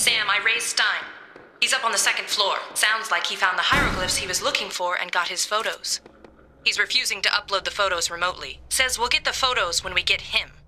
Sam, I raised Stein. He's up on the second floor. Sounds like he found the hieroglyphs he was looking for and got his photos. He's refusing to upload the photos remotely. Says we'll get the photos when we get him.